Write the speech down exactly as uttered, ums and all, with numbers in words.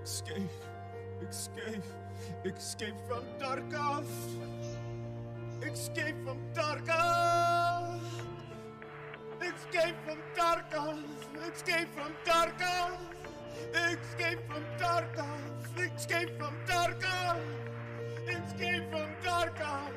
Escape, escape, escape from Tarkov. Escape from Tarkov. Escape from Tarkov. Escape from Tarkov. Escape from Tarkov. Escape from Tarkov. Escape from Tarkov.